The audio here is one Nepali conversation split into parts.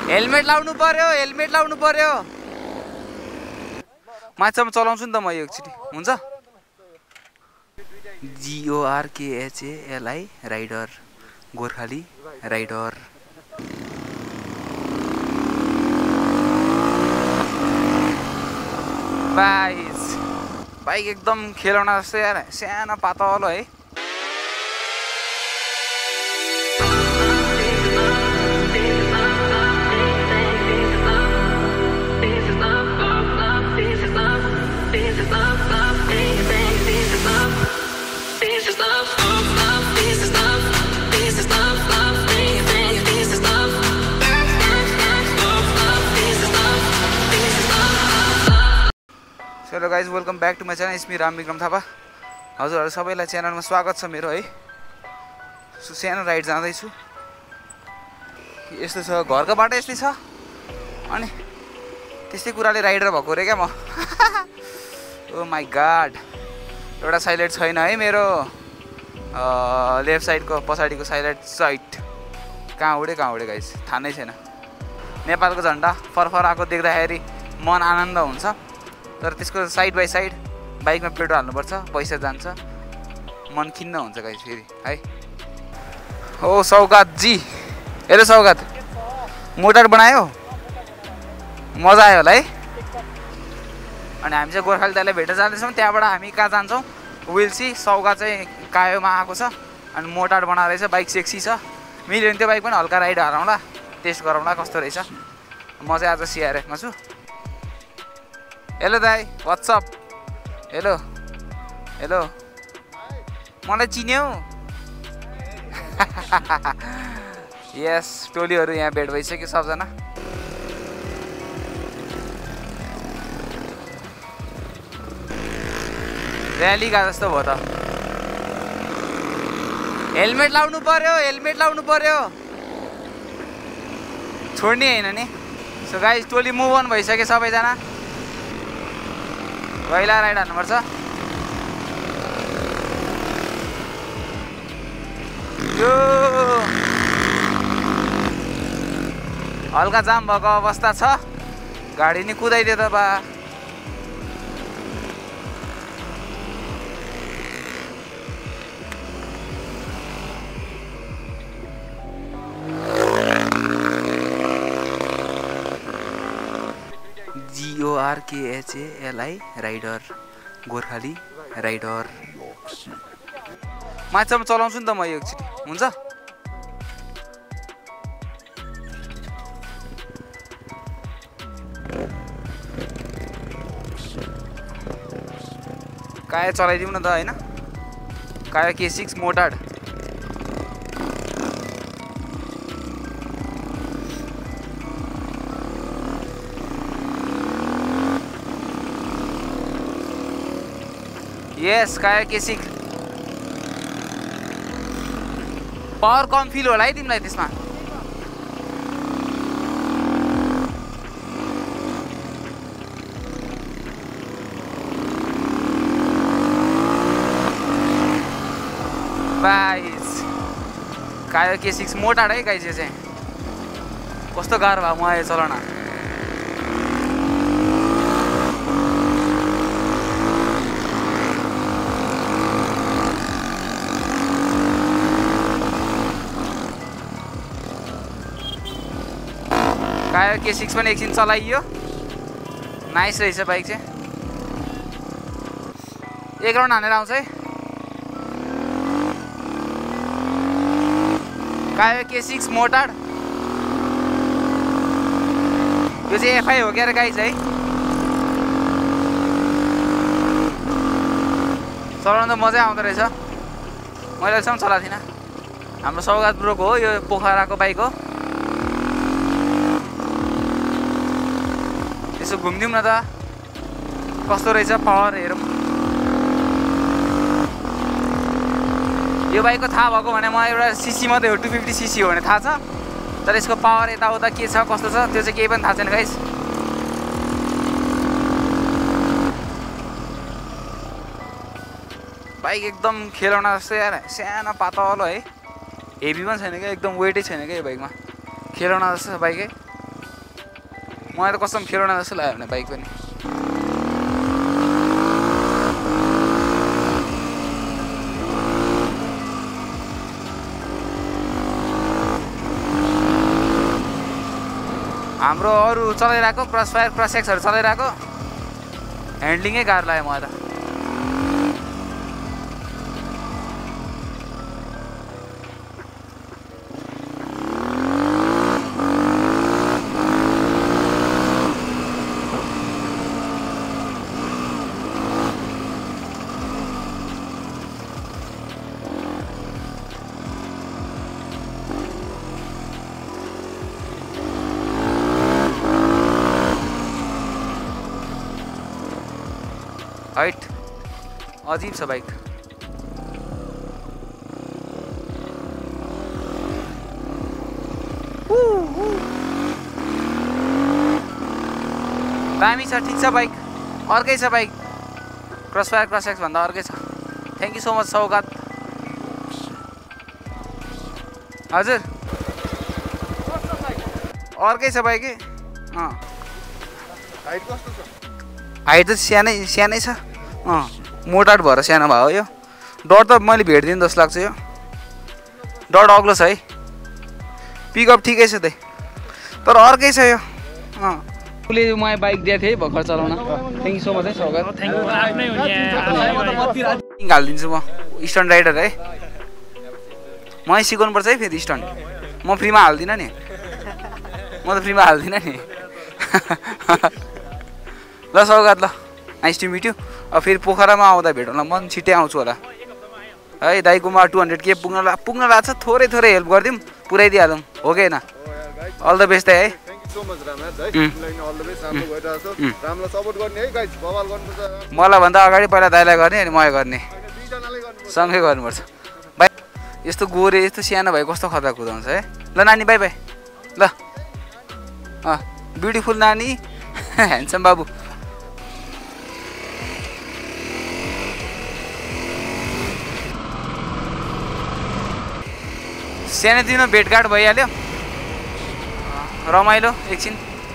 हेलमेट लाउनु पर्यो माछामा चलाउँछु नि त म एकचोटि हुन्छ GORKHALI rider Gorkhali rider bike एकदम खेलौना जस्तो यार सानो पातलो है hello guys welcome back to my channel it's me Ram Vikram Thapa हजुरहरू सबैलाई च्यानलमा स्वागत छ मेरो है सानो राइड जाँदैछु यस्तो छ घरको बाटो यस्तै छ अनि त्यस्तै कुराले राइडर भएको रे क्या म ओ माई गॉड एउटा साइलेट छैन है मेरो लेफ्ट साइडको पछाडिको साइड कहाँ उड्यो गाइज थाहा नै छैन नेपालको झन्डा फरफर आएको देख्दाखेरि मन आनन्द हुन्छ तर त्यसको साइड बाई साइड बाइकमा पेट्रोल हाल्नुपर्छ पैसा जान्छ मन खिन्न हुन्छ गाइस फेरि है ओ सौगात जी हेलो सौगात मोटर बनायो मजा आयो होला है अनि हामी चाहिँ गोर्खाली दाइलाई भेट्न जाँदैछौँ त्यहाँबाट हामी कहाँ जान्छौँ विल्सी सौगात चाहिँ कायोमा आएको छ अनि मोटर बनाएर रहेछ बाइक सेक्सी छ मिल्यो भने त्यो बाइक पनि हल्का राइड हराउँला टेस्ट गरौँला कस्तो रहेछ म चाहिँ आज सिआरएफमा छु हेलो दाई व्हाट्सअप हेलो मलाई चिन्यौ यस टोलीहरू यहाँ भेट भइसक्यो सबजना र्याली गा जस्तो भयो त हेलमेट लाउनु पर्यो छोड्ने होइन नि सो गाइस टोली मुभ अन भइसक्यो सबैजना पहिला राइड हान्नुपर्छ यो हल्का जाम भएको अवस्था छ गाडी नि कुदाइदियो त बा GORKHALI राइडर गोर्खाली राइडर माछामा चलाउँछु नि त म एकचोटि हुन्छ काया चलाइदिउँ न त होइन काया K6 मोटाड यस काया K6 पावर कम फिल होला है तिमीलाई त्यसमा गाइस काया K6 मोटाड है गाइस यो चाहिँ कस्तो गाह्रो भयो म यो चलाउन काया K6 पनि एकछिन चलाइयो नाइस रहेछ बाइक चाहिँ एक राउन्ड हानेर आउँछ है काया K6 मोटाड यो चाहिँ FI हो क्या गाइस है चलाउन त मजै आउँदो रहेछ मैले अहिलेसम्म चलाएको थिइनँ हाम्रो सौगात ब्रोको हो यो पोखराको बाइक हो यसो घुम्दिउँ न त कस्तो रहेछ पावर हेरौँ यो बाइकको थाहा भएको भने मलाई एउटा सीसी मात्रै हो 250 सीसी हो भने थाहा छ तर यसको पावर यताउता के छ कस्तो छ त्यो चाहिँ केही पनि थाहा छैन गाइस बाइक एकदम खेलौना जस्तो यार सानो पातलो है हेभी पनि छैन क्या एकदम वेटै छैन क्या यो बाइकमा खेलौना जस्तो छ बाइकै मलाई त कसम खेलौना जस्तो लाग्यो भने बाइक पनि। हाम्रो अरू चलाइरहेको क्रसफायर क्रसएक्सहरू चलाइरहेको ह्यान्डलिङै गाह्रो लाग्यो मलाई त। हाइट अजीब छ बाइक। दामी छ, ठिक छ बाइक, अर्कै छ बाइक। क्रसफायर क्रसएक्स भन्दा अर्कै छ। Thank you so much Saugat. हजुर अर्कै छ बाइक। हाइट कस्तो छ? हाइट त सानै छ। मोटाट भएर सानो भयो यो। डर त मैले भेट्दिनँ जस्तो लाग्छ यो। डर अग्लो छ है। पिकअप ठिकै छ त्यही, तर अर्कै छ यो। उसले मलाई बाइक दिएको थिएँ भर्खर चलाउन। थ्याङ्क यू सो मच है सौगात। हालिदिन्छु म स्टन्ट राइडर है। मै सिकाउनुपर्छ है फेरि स्टन्ट। म फ्रीमा हाल्दिनँ नि, म त फ्रीमा हाल्दिनँ नि। ल सौगात, ल नाइस टु मिट यु। अब फेरि पोखरामा आउँदा भेटौँला। म छिट्टै आउँछु होला है। दाइकोमा 200K पुग्न लाग्छ। थोरै हेल्प गरिदिउँ, पुऱ्याइदिइहालौँ हो कि होइन? अल द बेस्ट है। मलाई भन्दा अगाडि पहिला दाइलाई गर्ने अनि मैले गर्ने, सँगै गर्नुपर्छ। बाइ यस्तो गोरे यस्तो सानो भए कस्तो खतरा कुदाउँछ है। ल नानी बाई बाई। ल ब्युटिफुल नानी, ह्यान्डसम बाबु। सानोतिनो भेटघाट भइहाल्यो, रमाइलो एकछिन।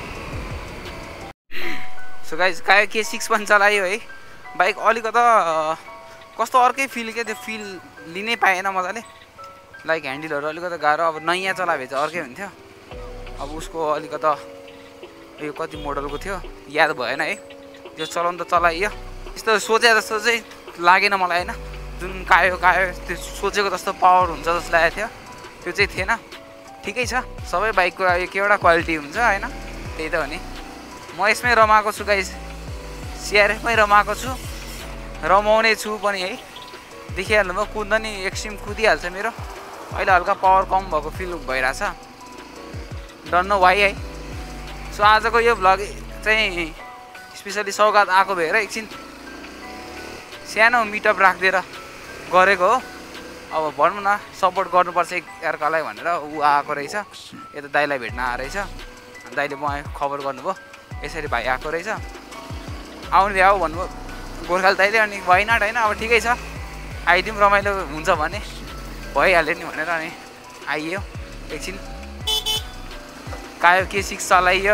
सो गाइस K6 पनि चलायो है। बाइक अलिकता कस्तो अर्कै फिल क्या, त्यो फिल लिनै पाएन मजाले। लाइक ह्यान्डलहरू अलिकता गाह्रो। अब नयाँ चलाए चाहिँ अर्कै हुन्थ्यो। अब उसको अलिकता यो कति मोडलको थियो याद भएन है। त्यो चलाउनु त चलाइयो, यस्तो सोचे जस्तो चाहिँ लागेन मलाई होइन। जुन कायो त्यो सोचेको जस्तो पावर हुन्छ जस्तो लागेको थियो, त्यो चाहिँ थिएन। ठिकै छ, सबै बाइकको एक एउटा क्वालिटी हुन्छ होइन, त्यही त हो नि। म यसमै रमाएको छु गाइस, CRFमै रमाएको छु, रमाउने छु पनि है। देखिहाल्नु भयो कुद्दा नि एक्सट्रिम कुदिहाल्छ मेरो। अहिले हल्का पावर कम भएको फिल भइरहेछ, डन्ट नो वाइ है। सो आजको यो भ्लग चाहिँ स्पेसली सौगात आएको भएर एकछिन सानो मिटअप राखिदिएर गरेको हो। अब भनौँ न सपोर्ट गर्नुपर्छ एकअर्कालाई भनेर ऊ आएको रहेछ। यता दाइलाई भेट्न आएको रहेछ। दाइले मलाई खबर गर्नुभयो यसरी भाइ आएको रहेछ, आउनु भ्याऊ भन्नुभयो गोर्खाली दाइले। अनि वाइ नट होइन, अब ठिकै छ आइदिउँ, रमाइलो हुन्छ भने भइहाल्यो नि भनेर अनि आइयो एकछिन। कायो K6 चलाइयो।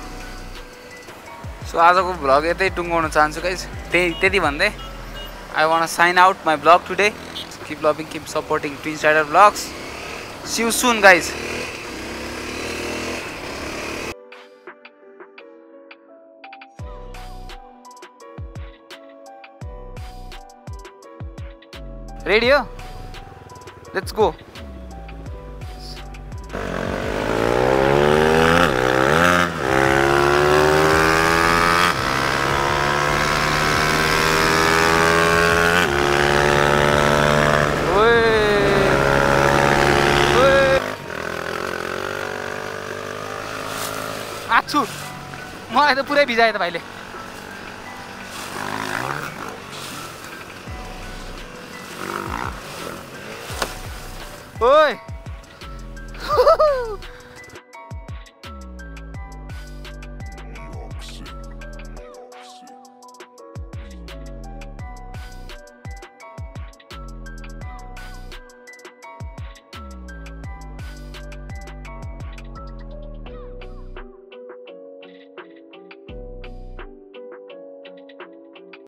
सो आजको भ्लग यतै टुङ्गाउन चाहन्छु गाइस। त्यति भन्दै I want sign out my vlog today. Keep loving, keep supporting Twins Rider Vlogs. See you soon guys. Ready? Let's go. आछु मलाई त पुरै भिजायो त भाइले। ओइ